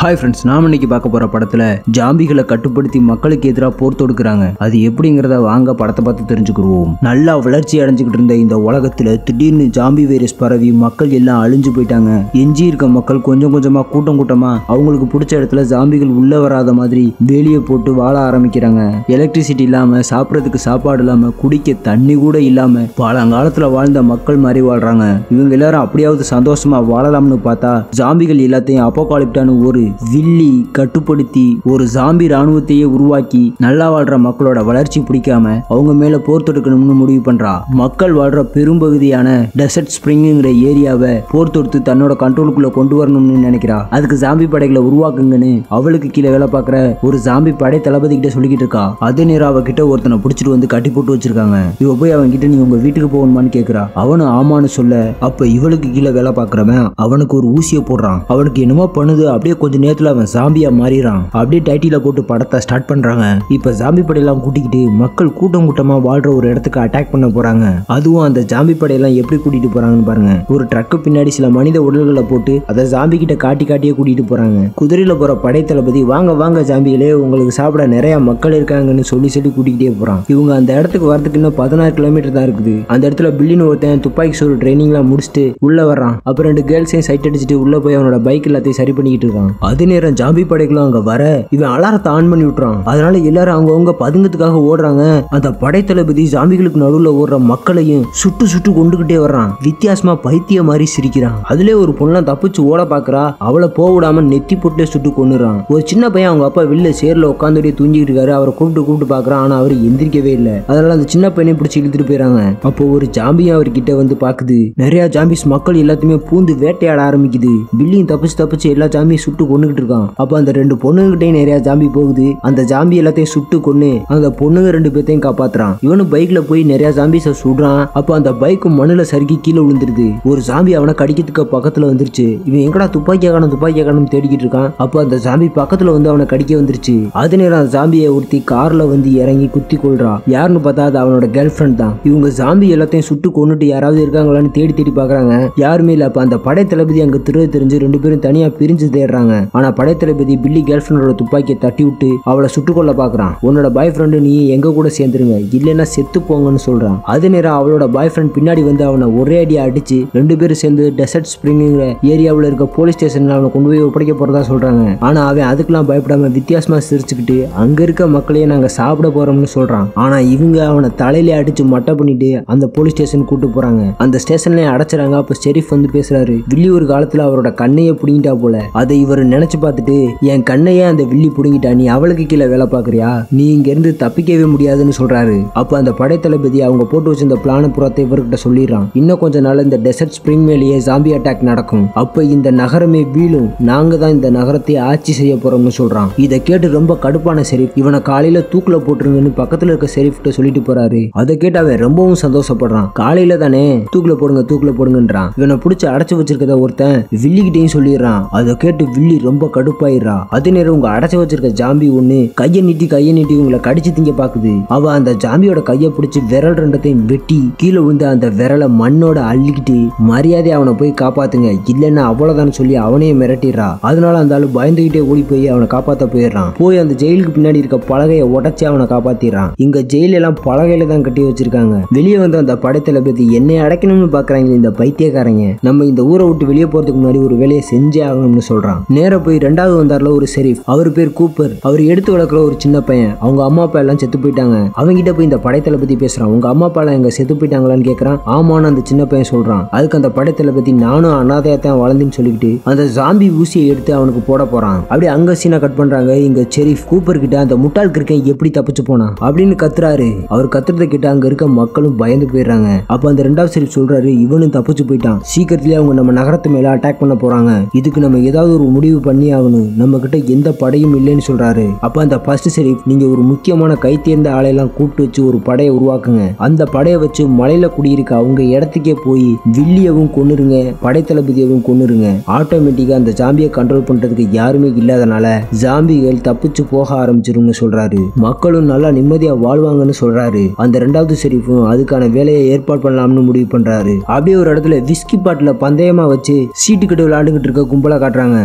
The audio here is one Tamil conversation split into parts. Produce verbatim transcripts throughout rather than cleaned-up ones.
ஹாய் ஃப்ரெண்ட்ஸ், நாம இன்னைக்கு பார்க்க போற படத்துல ஜாம்பிகளை கட்டுப்படுத்தி மக்களுக்கு எதிராக போர் தொடுக்கிறாங்க. அது எப்படிங்கிறத வாங்க படத்தை பார்த்து தெரிஞ்சுக்குருவோம். நல்லா வளர்ச்சி அடைஞ்சுக்கிட்டு இருந்த இந்த உலகத்துல திடீர்னு ஜாம்பி வைரஸ் பரவி மக்கள் எல்லாம் அழிஞ்சு போயிட்டாங்க. எஞ்சி இருக்க மக்கள் கொஞ்சம் கொஞ்சமா கூட்டம் கூட்டமா அவங்களுக்கு பிடிச்ச இடத்துல ஜாம்பிகள் உள்ள வராத மாதிரி வேலியை போட்டு வாழ ஆரம்பிக்கிறாங்க. எலக்ட்ரிசிட்டி இல்லாம, சாப்பிடறதுக்கு சாப்பாடு இல்லாம, குடிக்க தண்ணி கூட இல்லாம பழங்காலத்துல வாழ்ந்த மக்கள் மாதிரி வாழ்றாங்க. இவங்க எல்லாரும் அப்படியாவது சந்தோஷமா வாழலாம்னு பார்த்தா ஜாம்பிகள் எல்லாத்தையும் அப்போகாலிப்டான ஒரு வில்லி கட்டுப்படுத்தி ஒரு ஜாம்பி ராணுவத்தையே உருவாக்கி நல்லா வாழ்ற மக்களோட வளர்ச்சி பிடிக்காம அவங்க மேல போர் தொடுக்கணும்னு முடிவு பண்றா. மக்கள் வாழ்ற பெரும்பகுதியான டெசர்ட் ஸ்பிரிங்குங்கிற ஏரியாவை போர் தொடுத்து தன்னோட கண்ட்ரோலுக்குள்ள கொண்டு வரணும்னு நினைக்கிறா. அதுக்கு ஜாம்பி படைகளை உருவாக்குங்கன்னு அவளுக்கு கீழே வேலை பார்க்குற ஒரு ஜாம்பி படை தளபதி கிட்ட சொல்லிக்கிட்டு இருக்கா. அதே நேரம் அவகிட்ட ஒருத்தனை பிடிச்சிட்டு வந்து கட்டி போட்டு வச்சிருக்காங்க. இவ போய் அவன் கிட்ட நீ உங்க வீட்டுக்கு போகணுமான்னு கேட்கிறா. அவனு ஆமான்னு சொல்ல அப்ப இவளுக்கு கீழே வேலை பார்க்கறவன் அவனுக்கு ஒரு ஊசியை போடுறான். அவனுக்கு என்னமோ பண்ணுது. அப்படியே கொஞ்ச நேரத்துல அவன் ஜாம்பியா மாறிறான். அப்படியே டைட்டில போட்டு படத்தை ஸ்டார்ட் பண்றாங்க. இப்ப ஜாம்பி படையெல்லாம் கூட்டிக்கிட்டு மக்கள் கூட்டம் கூட்டமா வாழ்ற ஒரு இடத்துக்கு அட்டாக் பண்ண போறாங்க. அதுவும் அந்த ஜாம்பி படையெல்லாம் எப்படி கூட்டிட்டு போறாங்கன்னு பாருங்க. ஒரு ட்ரக்கு பின்னாடி சில மனித உடல்களை போட்டு அதை ஜாம்பி கிட்ட காட்டி காட்டியே கூட்டிட்டு போறாங்க. குதிரையில போற படை தளபதி வாங்க வாங்க ஜாம்பிகளே, உங்களுக்கு சாப்பிட நிறைய மக்கள் இருக்காங்கன்னு சொல்லி சொல்லி கூட்டிகிட்டே போறான். இவங்க அந்த இடத்துக்கு வரதுக்கு இன்னும் பதினாறு கிலோமீட்டர் தான் இருக்குது. அந்த இடத்துல பில்லின்னு ஒருத்தன் துப்பாக்கி சூடு ட்ரைனிங் எல்லாம் முடிச்சுட்டு உள்ள வர்றான். அப்புறம் ரெண்டு கேர்ள்ஸையும் சைட் அடிச்சுட்டு உள்ள போய் அவனோட பைக் எல்லாத்தையும் சரி பண்ணிக்கிட்டு இருக்கான். அதே நேரம் ஜாம்பி படைகளும் அங்க வர இவன் அலாரத்தை ஆன் பண்ணி விட்டுறான். அதனால எல்லாரும் அவங்கவுங்க பதுங்கத்துக்காக ஓடுறாங்க. அந்த படை தளபதி ஜாம்பிகளுக்கு நடுவுல ஓடுற மக்களையும் சுட்டு சுட்டு கொண்டுகிட்டே வர்றான். வித்தியாசமா பைத்திய மாதிரி சிரிக்கிறான். அதுல ஒரு பொண்ணெல்லாம் தப்பிச்சு ஓட பாக்குறா. அவளை போக விடாம நெத்தி போட்டு சுட்டு கொண்டுறான். ஒரு சின்ன பையன் அவங்க அப்பா வெளில சேர்ல உட்காந்துட்டே தூங்கிட்டு இருக்காரு. அவரை கூப்பிட்டு கூப்பிட்டு பாக்குறான். ஆனா அவர் எந்திரிக்கவே இல்லை. அதனால அந்த சின்ன பையனை பிடிச்சி இழுத்துட்டு போயிறாங்க. அப்போ ஒரு ஜாம்பியும் அவர்கிட்ட வந்து பாக்குது. நிறைய ஜாம்பிஸ் மக்கள் எல்லாத்தையுமே பூந்து வேட்டையாட ஆரம்பிக்குது. பில்லியும் தப்பிச்சு தப்பிச்சு எல்லா ஜாம்பியும் சுட்டு கொண்டுகிட்டு இருக்கான். அப்ப அந்த ரெண்டு பொண்ணுகிட்டையும் நிறைய ஜாம்பி போகுது. அந்த ஜாம்பி எல்லாத்தையும் சுட்டு கொண்டு அந்த பொண்ணுங்க ரெண்டு பேர்த்தையும் காப்பாத்துறான். இவனு பைக்ல போய் நிறைய ஜாம்பிஸ சுடுறான். அப்ப அந்த பைக்கு மண்ணுல சறுக்கி கீழே விழுந்துருது. ஒரு ஜாம்பி அவனை கடிக்கிறதுக்கு பக்கத்துல வந்துருச்சு. இவன் எங்கடா துப்பாக்கியா காணும் துப்பாக்கியா காணும் தேடிக்கிட்டு இருக்கான். அப்ப அந்த ஜாம்பி பக்கத்துல வந்து அவனை கடிக்க வந்துருச்சு. அது நேரம் அந்த ஜாம்பியை ஒருத்தி கார்ல வந்து இறங்கி குத்தி கொள்றா. யாருன்னு பார்த்தா அது அவனோட கேர்ள் ஃபிரெண்ட் தான். இவங்க ஜாம்பி எல்லாத்தையும் சுட்டு கொண்டுட்டு யாராவது இருக்காங்களான்னு தேடி தேடி பாக்குறாங்க. யாருமே இல்ல. அப்ப அந்த படை தளபதி அங்க திரு தெரிஞ்சு ரெண்டு பேரும் தனியா பிரிஞ்சு தேடுறாங்க. ஆனா படை தளபதி பில்லி கேர்ள் ஃபிரெண்டோட துப்பாக்கியை தட்டி விட்டு அவளை சுட்டுக்கொள்ள பாக்குறான். உன்னோட பாய் ஃப்ரெண்டு நீ எங்க கூட சேர்ந்துருங்க, இல்லைன்னா செத்து போங்கன்னு சொல்றான். அதே நேரம் அவளோட பாய் ஃப்ரெண்ட் பின்னாடி வந்து அவனை ஒரே அடியா அடிச்சு ரெண்டு பேரும் சேர்ந்து டெசர்ட் ஸ்பிரிங்குங்கிற ஏரியாவில் இருக்க போலீஸ் ஸ்டேஷன்ல அவனை கொண்டு போய் ஒப்படைக்க போறதா சொல்றாங்க. ஆனா அவன் அதுக்கெல்லாம் பயப்படாம வித்தியாசமா சிரிச்சுக்கிட்டு அங்க இருக்க மக்களையே நாங்க சாப்பிட போறோம்னு சொல்றான். ஆனா இவங்க அவனை தலையில அடிச்சு மட்டை பண்ணிட்டு அந்த போலீஸ் ஸ்டேஷன் கூட்டு போறாங்க. அந்த ஸ்டேஷன்ல அடைச்சுறாங்க. அப்ப ஷெரீஃப் வந்து பேசுறாரு. வில்லி ஒரு காலத்துல அவரோட கண்ணையை புடிங்கிட்டா போல. அதை இவர் நினைச்சு பார்த்துட்டு என் கண்ணையே அந்த வில்லி புடுங்கிட்டா, நீ அவளுக்கு கீழே வேலை பாக்குறியா, நீ இங்க இருந்து தப்பிக்கவே முடியாதுன்னு சொல்றாரு. அப்ப அந்த படை தளபதி அவங்க போட்டு வச்சிருந்த பிளான புறத்தை இவர்கிட்ட சொல்லிடுறான். இன்னும் கொஞ்ச நாள் இந்த டெசர்ட் ஸ்பிரிங் மேலேயே ஜாம்பி அட்டாக் நடக்கும். அப்ப இந்த நகரமே வீழும். நாங்க தான் இந்த நகரத்தை ஆட்சி செய்ய போறோம்னு சொல்றான். இதை கேட்டு ரொம்ப கடுப்பான ஷெரீஃப் இவனை காலையில தூக்குல போட்டுருங்கன்னு பக்கத்துல இருக்க ஷெரீஃப் கிட்ட சொல்லிட்டு போறாரு. அதை கேட்டு அவன் ரொம்பவும் சந்தோஷப்படுறான். காலையில தானே தூக்குல போடுங்க தூக்குல போடுங்கன்றான். இவனை பிடிச்சி அடைச்சு வச்சிருக்கத ஒருத்தன் வில்லிகிட்டையும் சொல்லிடுறான். அதை கேட்டு வில்லி ரொம்ப கடுப்பாயிடுறா. அதே நேரம் உங்க அடைச்சு வச்சிருக்க ஜாம்பி ஒண்ணு கையை நீட்டி கையை நீட்டி உங்களை கடிச்சு திங்க பாக்குது. அவ அந்த ஜாம்பியோட கையை பிடிச்சி விரல் ரெண்டத்தையும் வெட்டி கீழே விழுந்து அந்த விரலை மண்ணோட அள்ளிக்கிட்டு மரியாதை அவனை போய் காப்பாத்துங்க, இல்லைன்னா அவ்வளவுதான் சொல்லி அவனையும் மிரட்டிடுறா. அதனால அந்த ஆளு பயந்துகிட்டே ஓடி போய் அவனை காப்பாத்த போயிடுறான். போய் அந்த ஜெயிலுக்கு பின்னாடி இருக்க பலகையை உடைச்சு அவனை காப்பாத்திடுறான். இங்க ஜெயில எல்லாம் பலகையில தான் கட்டி வச்சிருக்காங்க. வெளியே வந்து அந்த படைத்தளபதி என்னை அடைக்கணும்னு பாக்குறாங்க இந்த பைத்தியக்காரங்க, நம்ம இந்த ஊரை விட்டு வெளியே போறதுக்கு முன்னாடி ஒரு வேலையை செஞ்சே ஆகணும்னு சொல்றான். நேர போய் ரெண்டாவது வந்தார்ல ஒரு ஷெரீஃப், அவர் பேர் கூப்பர். அவர் எடுத்து வளர்க்குற ஒரு சின்ன பையன். அவங்க அம்மா அப்பா எல்லாம் செத்து போயிட்டாங்க. அவங்கிட்ட போய் இந்த படைத்தளபதி பேசுறான். உங்க அம்மா அப்பா எல்லாம் எங்க செத்து போயிட்டாங்களான்னு கேட்கறான். ஆமான்னு அந்த சின்ன பையன் சொல்றான். அதுக்கு அந்த படைத்தளபதி நானும் அனாதையாத்தான் வளர்ந்துன்னு சொல்லிக்கிட்டு அந்த ஜாம்பி ஊசியை எடுத்து அவனுக்கு போட போறான். அப்படி அங்க சீனா கட் பண்றாங்க. இங்க ஷெரீஃப் கூப்பர் கிட்ட அந்த முட்டாள் கிருக்கன் எப்படி தப்பிச்சு போனான் அப்படின்னு கத்துறாரு. அவர் கத்துறத கிட்ட அங்க இருக்க மக்களும் பயந்து போயிடுறாங்க. அப்ப அந்த ரெண்டாவது ஷெரீஃப் சொல்றாரு, இவனும் தப்பிச்சு போயிட்டான். சீக்கிரத்திலேயே அவங்க நம்ம நகரத்து மேல அட்டாக் பண்ண போறாங்க. இதுக்கு நம்ம ஏதாவது ஒரு முடிவு பண்ணி ஆகணும். நம்ம கிட்ட எந்த படையும் இல்லைன்னு சொல்றாரு. அப்ப அந்த ஃபர்ஸ்ட் ஷெரீஃப், நீங்க ஒரு முக்கியமான கை தேர்ந்த ஆளையெல்லாம் கூப்பிட்டு வச்சு ஒரு படையை உருவாக்குங்க. அந்த படையை வச்சு மலையில குடியிருக்க அவங்க இடத்துக்கே போய் வில்லியவும் கொன்னுருங்க, படைத்தளபதியவும் கொன்னுருங்க. ஆட்டோமேட்டிக்கா அந்த ஜாம்பியை கண்ட்ரோல் பண்றதுக்கு யாருமே இல்லாதனால ஜாம்பிகள் தப்பிச்சு போக ஆரம்பிச்சிரும்னு சொல்றாரு. மக்களும் நல்லா நிம்மதியா வாழ்வாங்கன்னு சொல்றாரு. அந்த ரெண்டாவது ஷெரீஃபும் அதுக்கான வேலையை ஏற்பாடு பண்ணலாம்னு முடிவு பண்றாரு. அப்படியே ஒரு இடத்துல விஸ்கி பாட்டில பந்தயமா வச்சு சீட்டு கட்டு விளையாண்டுகிட்டு இருக்க கும்பலா காட்டுறாங்க. அதுல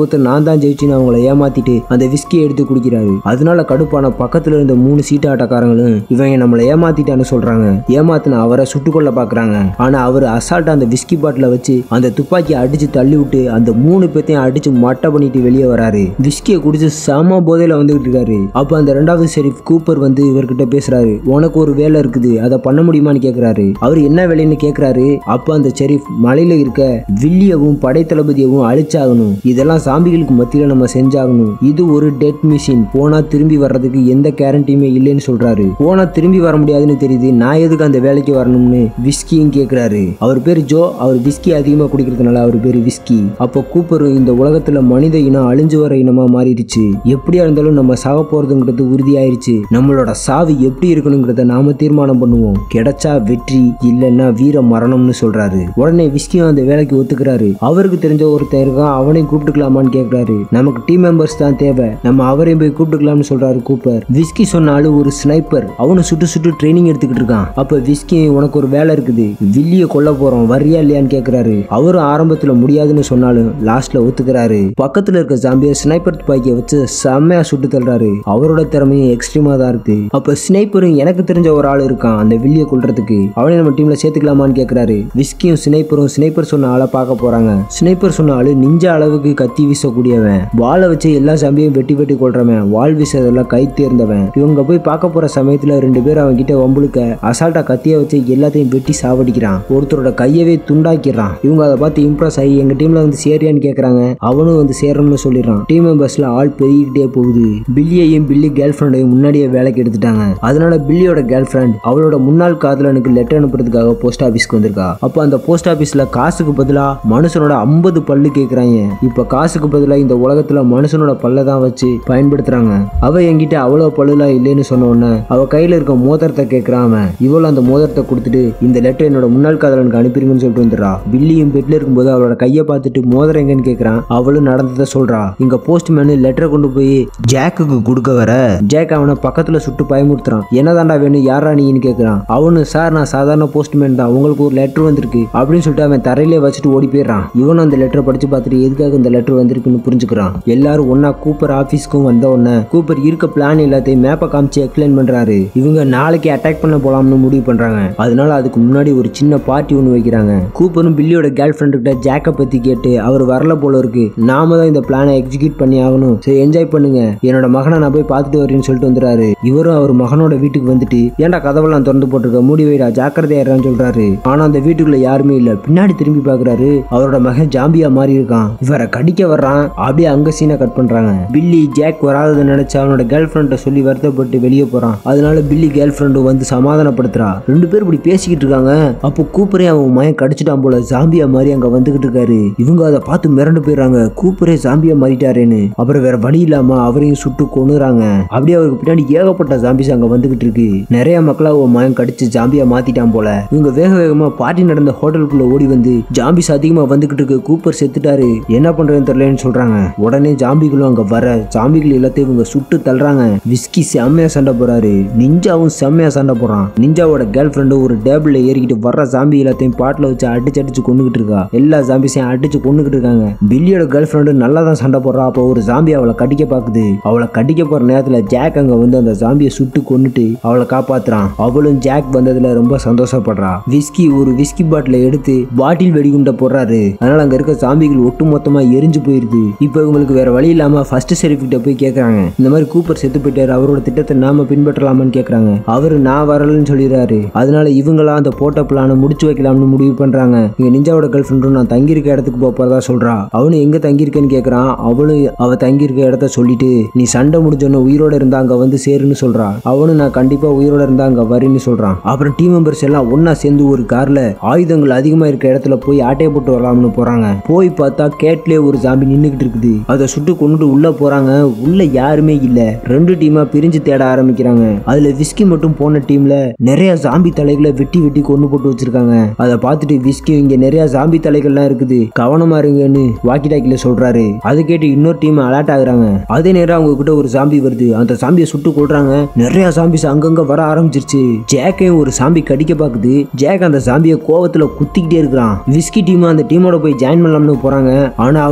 ஒருத்தர் நான் தான் ஜெயிச்சுன்னு அவங்கள ஏமாத்திட்டு அந்த விஸ்கியை எடுத்து குடிக்கிறாரு. அதனால கடுப்பான பக்கத்துல இருந்த மூணு சீட்டு ஆட்டக்காரங்களும் இவங்க நம்மளை ஏமாத்திட்டான்னு சொல்றாங்க. ஏமாத்தின அவரை சுட்டுக்கொள்ள பாக்குறாங்க. ஆனா அவர் அசால்ட்டா அந்த விஸ்கி பாட்டில வச்சு அந்த துப்பாக்கியை அடிச்சு தள்ளி விட்டு அந்த மூணு பேத்தையும் அடிச்சு மட்டை பண்ணிட்டு வெளியே வராரு. விஸ்கியை குடிச்சு செம போதையில வந்துகிட்டு இருக்காரு. அப்ப அந்த ரெண்டாவது ஷெரீஃப் கூப்பர் வந்து இவர்கிட்ட பேசுறாரு. உனக்கு ஒரு வேலை இருக்குது, அதை பண்ண முடியுமான்னு கேக்குறாரு. அவர் என்ன வேலைன்னு கேக்குறாரு. அப்ப அந்த ஷெரீஃப் மலையில இருக்க வில்லியவும் படை தளபதியவும் அழிச்சாகணும், இதெல்லாம் சாம்பிகளுக்கு மத்தியில நம்ம செஞ்சாகணும், இது ஒரு டெட் மிஷின், போனா திரும்பி வர்றதுக்கு எந்த கேரண்டியுமே இல்லைன்னு சொல்றாரு. போனா திரும்பி வர முடியாதுன்னு தெரியுது, நான் எதுக்கு அந்த வேலைக்கு வரணும்னு விஸ்கியும் கேக்குறாரு. அவர் பேரு ஜோ. அவர் விஸ்கி அதிகமா குடிக்கிறதுனால அவர் பேரு விஸ்கி. அப்ப கூப்பர் இந்த உலகத்துல மனித இனம் அழிஞ்சு வர இனமா மாறிடுச்சு, எப்படியா இருந்தாலும் நம்ம சாக போறதுங்கிறது உறுதியாயிருச்சு, நம்மளோட சாவு எப்படி இருக்கணுங்கிறத நாம தீர்மானம் பண்ணுவோம், கிடைச்சா வெற்றி இல்லைன்னா வீர மரணம்னு சொல்றாரு. உடனே விஸ்கியும் அந்த வேலைக்கு ஒத்துக்கிறாரு. அவருக்கு தெரிஞ்ச ஒருத்தர் இருக்கான், அவனையும் கூப்பிட்டுக்கலாமான்னு கேக்குறாரு. நமக்கு டீம் மெம்பர்ஸ் தான் தேவை, நம்ம அவரையும் போய் கூப்பிட்டுக்கலாம்னு சொல்றாரு கூப்பர். விஸ்கி சொன்னாலும் ஒரு ஸ்னைப்பர், அவனு சுட்டு சுட்டு ட்ரைனிங் எடுத்துக்கிட்டு இருக்கான். அப்ப விஸ்கி உனக்கு ஒரு வேலை இருக்குது, வில்லிய கொல்ல போறோம், வரியா இல்லையான்னு கேக்குறாரு. அவரும் ஆரம்பத்துல முடியாதுன்னு சொன்னாலும் லாஸ்ட்ல ஒத்துக்கிறாரு. பக்கத்துல இருக்க ஜாம்பிய ஸ்னைப்பர் துப்பாக்கியை வச்சு செம்மையா சுட்டு தள்ளுறாரு. அவரோட திறமையும் எக்ஸ்ட்ரீமா தான் இருக்கு. அப்ப ஸ்னைப்பரும் எனக்கு தெரிஞ்ச ஒரு ஆள் இருக்கான் அந்த வில்லிய கொல்றதுக்கு, அவனை நம்ம டீம்ல சேர்த்துக்கலாமான்னு கேக்குறாரு. விஸ்கியும் ஸ்னைப்பரும் ஸ்னைப்பர் சொன்ன ஆளை பார்க்க போறாங்க. ஸ்னைப்பர் சொன்ன ஆளு நிஞ்சா அளவுக்கு கத்தி வீசக்கூடியவன், வாளை வச்சு எல்லா சாம்பியும் வெட்டி வெட்டி கொள்றவன், வாள் வீசதெல்லாம் கை தேர்ந்தவன். இவங்க போய் பார்க்க போற சமயத்துல ரெண்டு பேரும் அவங்க கிட்ட வம்புழுக்க அசால்ட்டா கத்திய வச்சு எல்லாத்தையும் வெட்டி சாவடிக்கிறான். ஒருத்தரோட கையவே துண்டாக்கிறான். இவங்க அதை பார்த்து இம்ப்ரெஸ் ஆகி எங்க டீம்ல வந்து சேரியான்னு கேக்குறாங்க. அவனும் வந்து சேரணும்னு சொல்லிடுறான். டீம் மெம்பர்ஸ்ல ஆள் பெருகிட்டே போகுது. பில்லியையும் பில்லி கேர்ள் ஃப்ரெண்டையும் முன்னாடியே வேலைக்கு எடுத்துட்டாங்க. அதனால பில்லியோட கேர்ள் ஃப்ரெண்ட் அவளோட முன்னாள் காதலனுக்கு லெட்டர் அனுப்புறதுக்காக போஸ்ட் ஆபீஸ்க்கு வந்திருக்கா. அப்ப அந்த போஸ்ட் ஆபீஸ்ல காசுக்கு பதிலா மனுஷனோட ஐம்பது பல்லு கேக்குறாங்க. இப்ப காசுக்கு பதிலா இந்த உலகத்துல மனுஷனோட பல்ல தான் வச்சு பயன்படுத்துறாங்க. அவ என்கிட்ட அவ்வளவு பல்லுலாம் இல்லைன்னு சொன்ன உடனே அவ கையில இருக்க மோதிரத்தை கேட்கிறான். இவ்வளவு அந்த மோதிரத்தை கொடுத்துட்டு இந்த லெட்டர் என்னோட முன்னாள் காதலனுக்கு அனுப்பிடுங்கன்னு சொல்லிட்டு வந்துடுறா. பில்லியும் பெட்ல இருக்கும்போது அவளோட கையை பார்த்துட்டு மோதிரம் எங்கன்னு கேட்கிறான். அவளும் நடந்ததை சொல்றா. இங்க போஸ்ட்மேன் லெட்டரை கொண்டு போய் ஜாக்குக்கு கொடுக்க வர ஜாக் அவனை பக்கத்துல சுட்டு பயமுறுத்துறான். என்னதாண்டா வேணும், யாரா நீன்னு கேட்கிறான். அவனு சார் நான் சாதாரண போஸ்ட்மேன் தான், உங்களுக்கு ஒரு லெட்டர் வந்திருக்கு அப்படின்னு சொல்லிட்டு அவன் தரையிலே வச்சுட்டு ஓடி போயிடுறான். இவனும் அந்த லெட்டரை படிச்சு பார்த்துட்டு எதுக்காக இந்த லெட்டர் வந்திருக்குன்னு புரிஞ்சுக்கிறான். எல்லாரும் ஒன்னா கூப்பர் ஆபீஸ்க்கும் வந்த உடனே கூப்பர் இருக்க பிளான் எல்லாத்தையும் மேப்பை காமிச்சு எக்ஸ்பிளைன் பண்றாரு. இவங்க நாளைக்கு அட்டாக் பண்ண போலாம்னு முடிவு பண்றாங்க. அதனால அதுக்கு முன்னாடி ஒரு சின்ன பார்ட்டி ஒன்று வைக்கிறாங்க. கூப்பரும் பில்லியோட கேர்ள் ஃப்ரெண்ட் கிட்ட ஜாக்க பத்தி கேட்டு அவர் வரல போல இருக்கு, நாம தான் இந்த பிளானை எக்ஸிக்யூட் பண்ணி ஆகணும், சரி என்ஜாய் பண்ணுங்க, என்னோட மகனை நான் போய் பார்த்துட்டு வரேன்னு சொல்லிட்டு வந்துறாரு. இவரும் அவர் மகனோட வீட்டுக்கு வந்துட்டு ஏன்டா கதவெல்லாம் திறந்து போட்டிருக்க, மூடி வைடா, ஜாக்கிரதையான்னு சொல்றாரு. ஆனா அந்த வீட்டுக்குள்ள யாருமே இல்ல. பின்னாடி திரும்பி பாக்குறாரு, அவரோட மகன் ஜாம்பியா மாறி இருக்கான். இவரை கடிக்க வர்றான். அப்படியே அங்க சீனை கட் பண்றாங்க. பில்லி ஜாக் வராததை நினைச்சு அவனோட கேர்ள் ஃப்ரெண்ட சொல்லி வருத்தப்பட்டு வெளியே போறான். அதனால பில்லி கேர்ள் ஃப்ரெண்டும் வந்து சமாதானப்படுத்துறா. ரெண்டு பேரும் இப்படி பேசிக்கிட்டு இருக்காங்க. அப்போ கூப்பரே அவன் மயன் கடிச்சிட்டான் போல, ஜாம்பியா மாதிரி அங்க வந்துகிட்டு இருக்காரு. இவங்க அதை பார்த்து மிரண்டு போயிடுறாங்க, கூப்பரே ஜாம்பியா மாறிட்டாரேன்னு. அப்புறம் வேற வழி இல்லாம அவரையும் சுட்டு கொன்னுறாங்க. அப்படியே அவருக்கு பின்னாடி ஏகப்பட்ட ஜாம்பிஸ் அங்க வந்துகிட்டு இருக்கு. நிறைய மக்களா அவன் மயன் கடிச்சு ஜாம்பியா மாத்திட்டான் போல. இவங்க வேக வேகமா பார்ட்டி நடந்த ஹோட்டலுக்குள்ள ஓடி வந்து ஜாம்பிஸ் அதிகமா வந்துகிட்டு இருக்கு, கூப்பர் செத்துட்டாரு, என்ன பண்றதுன்னு தெரியலன்னு சொல்றாங்க. உடனே ஜாம்பிகளும் அங்க வர ஜாம்பிகள் எல்லாத்தையும் இவங்க சுட்டு தள்ளுறாங்க. விஸ்கி செம்மையா சண்டை போறாரு. நிஞ்சாவும் செம்மையா சண்டை போறான். நிஞ்சாவோட கேர்ள் ஃப்ரெண்டும் ஒரு டேபிள்ல ஏறிக்கிட்டு வர்ற ஜாம்பி எல்லாத்தையும் பாட்டில வச்சு அடிச்சு அடிச்சு கொண்டுகிட்டு இருக்கா. எல்லா ஜாம்பிஸையும் அடிச்சு கொண்டுகிட்டு இருக்காங்க. பில்லியோட கேர்ள் ஃப்ரெண்டு நல்லா தான் சண்டை போடுறா. அப்போ ஒரு ஜாம்பி அவளை கடிக்க பாக்குது. அவளை கடிக்க போற நேரத்துல ஜாக் அங்க வந்து அந்த ஜாம்பியை சுட்டு கொண்டுட்டு அவளை காப்பாத்துறான். அவளும் ஜாக் வந்ததுல ரொம்ப சந்தோஷப்படுறா. விஸ்கி ஒரு விஸ்கி பாட்டில எடுத்து பாட்டில் வெடிகுண்ட போடுறாரு. அதனால அங்க இருக்க ஜாம்பிகள் ஒட்டு மொத்தமா எரிஞ்சு போயிருது. இப்ப இவங்களுக்கு வேற வழி இல்லாம ஃபர்ஸ்ட் ஷெரீஃப் கிட்ட போய் கேக்குறாங்க, இந்த மாதிரி கூப்பர் செத்து போயிட்டாரு, அவரோட திட்டத்தை நாம பின்பற்றலாமான்னு கேக்குறாங்க. அவரு நான் வரலன்னு சொல்லிடுறாரு. அதனால இவங்களா அந்த போட்ட பிளான முடிச்சு வைக்கலாம்னு முடிவு பண்றாங்க. இங்க நிஞ்சாவோட கேர்ள் ஃப்ரெண்டும் நான் தங்கியிருக்க இடத்துக்கு போறதா சொல்றா. அவனு எங்க தங்கியிருக்கேன்னு கேக்குறான். அவளும் அவ தங்கியிருக்க இடத்த சொல்லிட்டு நீ சண்டை முடிஞ்சோன்னு உயிரோட இருந்தா அங்க வந்து சேருன்னு சொல்றா. அவனு நான் கண்டிப்பா உயிரோட இருந்தா அங்க வரேன்னு சொல்றான். அப்புறம் டீம் மெம்பர்ஸ் எல்லாம் ஒன்னா சேர்ந்து ஒரு கார்ல ஆயுதங்கள் அதிகமா இருக்க இடத்துல போய் ஆட்டையை போட்டு வரலாம்னு போறாங்க. போய் பார்த்தா கேட்லயே ஒரு ஜாம்பி நின்னுகிட்டு இருக்குது. அதை சுட்டு கொண்டுட்டு உள்ள போறாங்க. உள்ள யாருமே இல்ல. ரெண்டு டீமா பிரிஞ்சு தேட ஆரம்பிக்கிறாங்க. அதுல விஸ்கி மட்டும் போன டீம்ல நிறைய ஜாம்பி தலைகளை வெட்டி வெட்டி கொண்டு போட்டு வச்சிருக்காங்க. அதை பார்த்துட்டு விஸ்கி இங்க நிறைய ஜாம்பி தலைகள்லாம் இருக்குது, கவனமா இருங்கன்னு வாக்கி டாக்கில சொல்றாரு. அதை கேட்டு இன்னொரு டீம் அலர்ட் ஆகுறாங்க. அதே நேரம் அவங்க கிட்ட ஒரு ஜாம்பி வருது. அந்த ஜாம்பியை சுட்டு கொள்றாங்க. நிறைய ஜாம்பிஸ் அங்கங்க வர ஆரம்பிச்சிருச்சு. ஜாக்கையும் ஒரு ஜாம்பி கடிக்க பாக்குது. ஜாக் அந்த ஜாம்பியை கோவத்துல குத்திக்கிட்டே இருக்கிறான். விஸ்கி டீம் அந்த டீமோட போய் ஜாயின் பண்ணலாம்னு போறாங்க. ஆனா அவங்களுக்கு முன்னாடி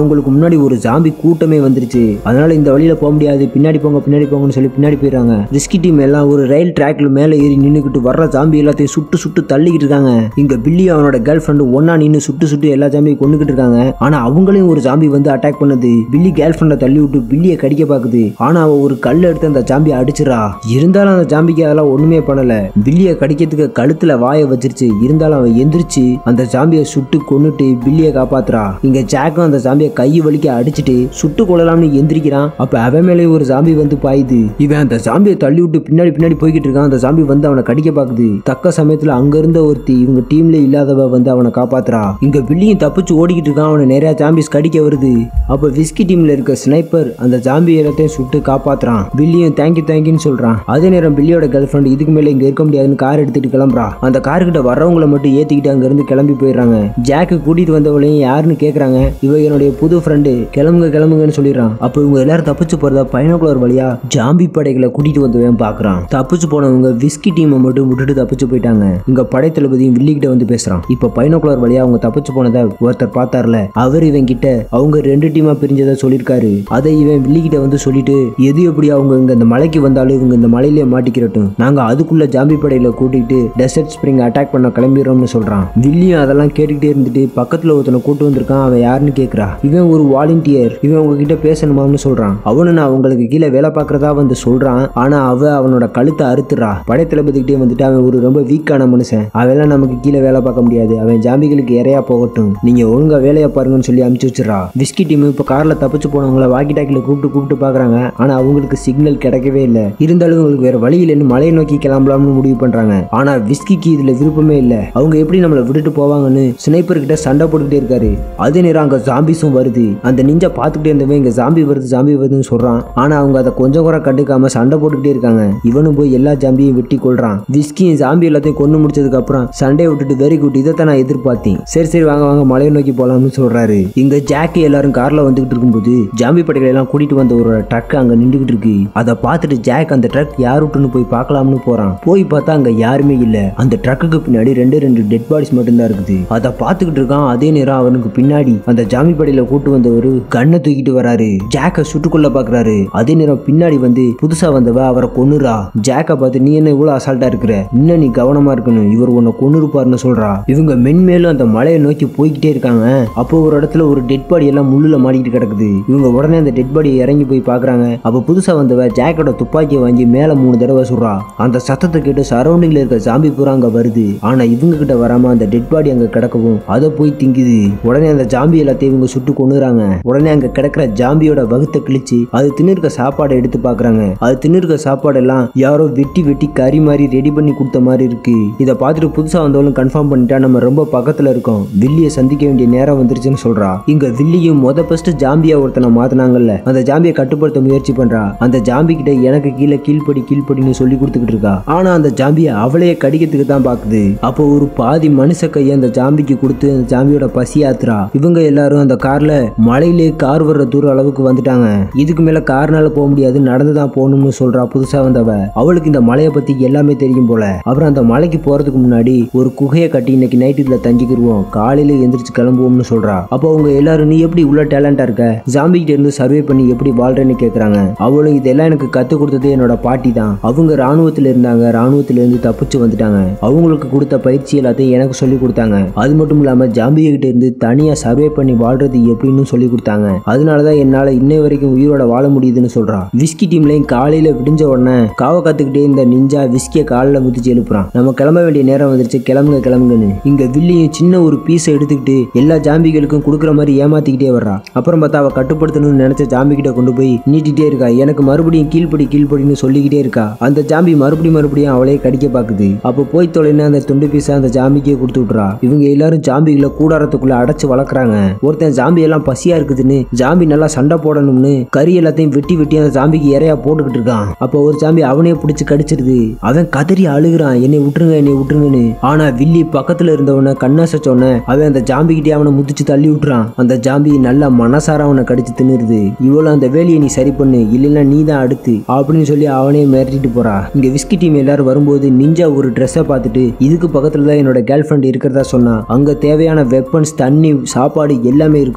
முன்னாடி ஒரு ஜாம்பி கூட்டமே வந்துருச்சு. அதனால இந்த வழியில போக முடியாது, பின்னாடி போங்க பின்னாடி போங்கன்னு சொல்லி பின்னாடி போயிடுறாங்க. ரிஸ்கி டீம் எல்லாம் ஒரு ரயில் டிராக்ல மேல ஏறி நின்னுக்கிட்டு வர்ற ஜாம்பி எல்லாத்தையும் சுட்டு சுட்டு தள்ளிக்கிட்டு இருக்காங்க. இங்க பில்லி அவனோட கேர்ள் ஃப்ரெண்டு ஒன்னா நின்னு சுட்டு சுட்டு எல்லா ஜாம்பியும் கொண்டுகிட்டு இருக்காங்க. ஆனா அவங்களையும் ஒரு ஜாம்பி வந்து அட்டாக் பண்ணுது. பில்லி கேர்ள் ஃப்ரெண்டை தள்ளி விட்டு பில்லியை கடிக்க பாக்குது. ஆனா அவ ஒரு கல் எடுத்து அந்த ஜாம்பியை அடிச்சிடறா. இருந்தாலும் அந்த ஜாம்பிக்கு அதெல்லாம் ஒண்ணுமே பண்ணல. பில்லியை கடிக்கிறதுக்கு கழுத்துல வாய வச்சிருச்சு. இருந்தாலும் அவன் எந்திரிச்சு அந்த ஜாம்பியை சுட்டு கொன்னுட்டு பில்லியை காப்பாத்துறா. இங்க ஜாக்கும் அந்த ஜாம்பியை கை வலிக்க அடிச்சுட்டு சுட்டு கொள்ளலாம்னு எந்திரிக்கிறான். அப்ப அவன் மேலே ஒரு ஜாம்பி வந்து பாயுது. இவன் அந்த ஜாம்பியை தள்ளி விட்டு பின்னாடி பின்னாடி போய்கிட்டு இருக்கான். அந்த ஜாம்பி வந்து அவனை கடிக்க பாக்குது. தக்க சமயத்துல அங்க இருந்த ஒருத்தி இவங்க டீம்ல இல்லாதவ வந்து அவனை காப்பாத்துறா. இங்க பில்லியும் தப்பிச்சு ஓடிக்கிட்டு இருக்கான். அவனை நிறைய ஜாம்பிஸ் கடிக்க வருது. அப்ப விஸ்கி டீம்ல இருக்க ஸ்னைப்பர் அந்த ஜாம்பி எல்லாத்தையும் சுட்டு காப்பாத்துறான். பில்லியும் தேங்க்யூ தேங்க்யூன்னு சொல்றான். அதே நேரம் பில்லியோட கேர்ள் ஃப்ரெண்ட் இதுக்கு மேல இங்க இருக்க முடியாதுன்னு கார் எடுத்துட்டு கிளம்புறா. அந்த காரு கிட்ட வர்றவங்களை மட்டும் ஏத்திக்கிட்டு அங்க இருந்து கிளம்பி போயிடுறாங்க. ஜாக்கு கூட்டிட்டு வந்தவளையும் யாருன்னு கேக்குறாங்க. இவ என்னுடைய புது ஃப்ரெண்டு, கிளம்புங்க கிளம்புங்கன்னு சொல்லிடுறான். அப்ப இவங்க எல்லாரும் தப்பிச்சு போறதா பைனாகுலர் வழியா ஜாம்பி படைகளை கூட்டிட்டு வந்தவன் பாக்குறான். தப்பிச்சு போனவங்க விஸ்கி டீமை மட்டும் விட்டுட்டு தப்பிச்சு போயிட்டாங்க. இங்க படை தளபதியும் வில்லி கிட்ட வந்து பேசுறான். இப்ப பைனாகுலர் வழியா அவங்க தப்பிச்சு போனதை ஒருத்தர் பார்த்தார்ல, அவர் இவன் கிட்ட அவங்க ரெண்டு டீமா பிரிஞ்சதை சொல்லிருக்காரு. அதை இவன் வில்லி கிட்ட வந்து சொல்லிட்டு எது எப்படி அவங்க இங்க இந்த மலைக்கு வந்தாலும் இவங்க இந்த மலையிலேயே மாட்டிக்கிறட்டும், நாங்க அதுக்குள்ள ஜாம்பி படையில கூட்டிட்டு டெசர்ட் ஸ்பிரிங் அட்டாக் பண்ண கிளம்பிடுறோம்னு சொல்றான். வில்லியும் அதெல்லாம் கேட்டுக்கிட்டே இருந்துட்டு பக்கத்துல ஒருத்தனை கூட்டு வந்திருக்கான். அவன் யாருன்னு கேக்குறா. இவன் ஒரு வாலண்டியர், இவன் உங்ககிட்ட பேசணுமான்னு சொல்றான். அவனு நான் உங்களுக்கு கீழே வேலை பார்க்கறதா வந்து சொல்றான். ஆனா அவ அவனோட கழுத்தை அறுத்துறா. படை தளபதிக்கிட்டே வந்துட்டு அவன் ஒரு ரொம்ப வீக்கான மனுஷன், அவெல்லாம் நமக்கு கீழே வேலை பார்க்க முடியாது, அவன் ஜாம்பிகளுக்கு இறையா போகட்டும், நீங்க ஒழுங்கா வேலையை பாருங்கன்னு சொல்லி அனுப்பிச்சு வச்சிடறா. விஸ்கி டீம் இப்ப கார்ல தப்பிச்சு போனவங்களை வாக்கி டாக்கில கூப்பிட்டு கூப்பிட்டு பாக்குறாங்க. ஆனா அவங்களுக்கு சிக்னல் கிடைக்கவே இல்லை. இருந்தாலும் உங்களுக்கு வேற வழி இல்லைன்னு மலையை நோக்கி கிளம்பலாம்னு முடிவு பண்றாங்க. ஆனா விஸ்கிக்கு இதுல விருப்பமே இல்லை. அவங்க எப்படி நம்மளை விட்டுட்டு போவாங்கன்னு ஸ்னைப்பர் கிட்ட சண்டை போட்டுக்கிட்டே இருக்காரு. அதே நேரம் அங்க ஜாம்பிஸும் வருது. அந்த நிஞ்சா பாத்துக்கிட்டே இருந்தவன் இங்க ஜாம்பி வருது ஜாம்பி வருதுன்னு சொல்றான். ஆனா அவங்க அதை கொஞ்சம் கூட கண்டுக்காம சண்டை போட்டுக்கிட்டே இருக்காங்க. இவனும் போய் எல்லா ஜாம்பியும் வெட்டி கொள்றான். விஸ்கியும் ஜாம்பி எல்லாத்தையும் கொண்டு முடிச்சதுக்கு அப்புறம் சண்டையை விட்டுட்டு வெரி குட், இதைத்தான் நான் எதிர்பார்த்தேன், சரி சரி வாங்க வாங்க மலையை நோக்கி போலாம்னு சொல்றாரு. இங்க ஜாக்கி எல்லாரும் கார்ல வந்துகிட்டு இருக்கும்போது ஜாம்பி படைகளை எல்லாம் கூட்டிட்டு வந்த ஒரு ட்ரக் அங்க நின்றுகிட்டு இருக்கு. அதை பார்த்துட்டு ஜாக் அந்த ட்ரக் யார் விட்டுன்னு போய் பார்க்கலாம்னு போறான். போய் பார்த்தா அங்க யாருமே இல்ல. அந்த ட்ரக்குக்கு பின்னாடி ரெண்டு ரெண்டு டெட் பாடிஸ் மட்டும் தான் இருக்குது. அதை பார்த்துக்கிட்டு இருக்கான். அதே நேரம் அவனுக்கு பின்னாடி அந்த ஜாம்பி படையில கூட்டு வந்த ஒரு கண்ணை தூக்கிட்டு வராரு. ஜாக்க சுட்டுக்கொள்ள பாக்குறாரு. அதே நேரம் பின்னாடி வந்து புதுசா வந்தவ அவரை கொன்னுறா. ஜாக்க பார்த்து நீ என்ன இவ்வளவு அசால்ட்டா இருக்கிற, இன்னும் நீ கவனமா இருக்கணும், இவர் உன்னை கொன்னுருப்பாருன்னு சொல்றா. இவங்க மென்மேலும் அந்த மலையை நோக்கி போய்கிட்டே இருக்காங்க. அப்போ ஒரு இடத்துல ஒரு டெட் பாடி எல்லாம் முள்ளுல மாட்டிட்டு கிடக்குது. இவங்க உடனே அந்த டெட் பாடியை இறங்கி போய் பாக்குறாங்க. அப்ப புதுசா வந்தவ ஜாக்கோட துப்பாக்கியை வாங்கி மேல மூணு தடவை சுடுறா. அந்த சத்தத்தை கேட்டு சரௌண்டிங்ல இருக்க ஜாம்பி பூரா அங்க வருது. ஆனா இவங்க கிட்ட வராம அந்த டெட் பாடி அங்க கிடக்கவும் அதை போய் திங்குது. உடனே அந்த ஜாம்பி எல்லாத்தையும் இவங்க சுட்டு கொண்டுறாங்க. உடனே அங்க கிடக்கிற ஜாம்பியோட வகுத்தை கிழிச்சு அது தின்னுருக்க சாப்பாடை எடுத்து பாக்குறாங்க. அது தின்னுருக்க சாப்பாடு எல்லாம் யாரோ வெட்டி வெட்டி கறி மாதிரி ரெடி பண்ணி கொடுத்த மாதிரி இருக்கு. இதை பார்த்துட்டு புதுசா வந்தவங்களும் கன்ஃபார்ம் பண்ணிட்டா நம்ம ரொம்ப பக்கத்துல இருக்கோம், வில்லியை சந்திக்க வேண்டிய நேரம் வந்துருச்சுன்னு சொல்றா. இங்க வில்லியும் மொத ஃபர்ஸ்ட் ஜாம்பியா ஒருத்தனை மாத்தினாங்கல்ல, அந்த ஜாம்பியை கட்டுப்படுத்த முயற்சி பண்றா. அந்த ஜாம்பி கிட்ட எனக்கு கீழே கீழ்படி கீழ்படின்னு சொல்லி கொடுத்துக்கிட்டு இருக்கா. ஆனா அந்த ஜாம்பியை அவளையே கடிக்கிறதுக்கு தான் பாக்குது. அப்போ ஒரு பாதி மனுஷ கையை அந்த ஜாம்பிக்கு கொடுத்து அந்த ஜாம்பியோட பசி ஆத்துறா. இவங்க எல்லாரும் அந்த கார்ல மலையிலே கார் வர்ற தூரம் அளவுக்கு வந்துட்டாங்க. இதுக்கு மேல கார்னால போக முடியாது, நடந்துதான் போகணும்னு சொல்றா புதுசா வந்தவ. அவளுக்கு இந்த மலையை பத்தி எல்லாமே தெரியும் போல. அப்புறம் அந்த மலைக்கு போறதுக்கு முன்னாடி ஒரு குகையை கட்டி இன்னைக்கு நைட்டு இதுல தங்கிக்கிருவோம், காலையில எந்திரிச்சு கிளம்புவோம்னு சொல்றா. அப்போ அவங்க எல்லாரும் நீ எப்படி உள்ள டேலண்டா இருக்க, ஜாம்பி கிட்ட இருந்து சர்வே பண்ணி எப்படி வாழ்றேன்னு கேக்குறாங்க. அவளும் இதெல்லாம் எனக்கு கத்து கொடுத்தது என்னோட பாட்டி தான், அவங்க ராணுவத்துல இருந்தாங்க, ராணுவத்துல இருந்து தப்பிச்சு வந்துட்டாங்க, அவங்களுக்கு கொடுத்த பயிற்சி எல்லாத்தையும் எனக்கு சொல்லி கொடுத்தாங்க. அது மட்டும் இல்லாம ஜாம்பிய கிட்ட இருந்து தனியா சர்வே பண்ணி வாழ்றது எப்படின்னு சொல்லி கொடுத்தாங்க. அதனாலதான் என்னால இன்னை வரைக்கும் உயிரோட வாழ முடியுதுன்னு சொல்றா. விஸ்கி டீம்லயும் காலையில விடிஞ்ச உடனே காவ காத்துக்கிட்டே இந்த நிஞ்சா விஸ்கிய காலில் முதிச்சு எழுப்புறான். நம்ம கிளம்ப வேண்டிய நேரம் வந்துருச்சு, கிளம்புங்க கிளம்புங்கன்னு. இங்க வில்லியும் சின்ன ஒரு பீஸை எடுத்துக்கிட்டு எல்லா ஜாம்பிகளுக்கும் கொடுக்குற மாதிரி ஏமாத்திக்கிட்டே வர்றா. அப்புறம் பார்த்தா அவ கட்டுப்படுத்தணும்னு நினைச்ச ஜாம்பி கிட்ட கொண்டு போய் நீட்டிட்டே இருக்கா. எனக்கு மறுபடியும் கீழ்படி கீழ்படின்னு சொல்லிக்கிட்டே இருக்கா. அந்த ஜாம்பி மறுபடியும் மறுபடியும் அவளையே கடிக்க பாக்குது. அப்போ போய் தொலைன்னு அந்த துண்டு பீஸை அந்த ஜாம்பிக்கே கொடுத்து விட்டுறா. இவங்க எல்லாரும் ஜாம்பிகளை கூடாரத்துக்குள்ள அடைச்சு வளர்க்குறாங்க. ஒருத்தன் ஜாம்பி எல்லாம் பசியா இருக்குதுன்னு ஜாம்பி நல்லா சண்டை போடணும்னு கறி எல்லாத்தையும் வெட்டி வெட்டி அந்த ஜாம்பிக்கு இறையா போட்டுக்கிட்டு இருக்கான். அப்போ ஒரு ஜாம்பி அவனே பிடிச்சு கடிச்சிருது. அவன் கதறி அழுகுறான், என்னை விட்டுருங்க என்னை விட்டுருங்கன்னு. ஆனா வில்லி பக்கத்துல இருந்தவனை கண்ணாசச்சோன்ன அவன் அந்த ஜாம்பிக்கிட்டே அவனை முதிச்சு தள்ளி விட்டுறான். அந்த ஜாம்பி நல்லா மனசார அவனை கடிச்சு தின்னுருது. இவ்வளவு அந்த வேலையை நீ சரி பண்ணு, இல்லைன்னா நீ தான் அடுத்து அப்படின்னு சொல்லி அவனே மிரட்டிட்டு போறா. இங்க விஸ்கி டீம் எல்லாரும் வரும்போது நிஞ்சா ஒரு ட்ரெஸ்ஸை பார்த்துட்டு இதுக்கு பக்கத்துல தான் என்னோட கேர்ள் ஃப்ரெண்ட் இருக்கிறதா சொன்னா, அங்க தேவையான வெப்பன்ஸ், தண்ணி, சாப்பாடு எல்லாமே இருக்கும், வாங்க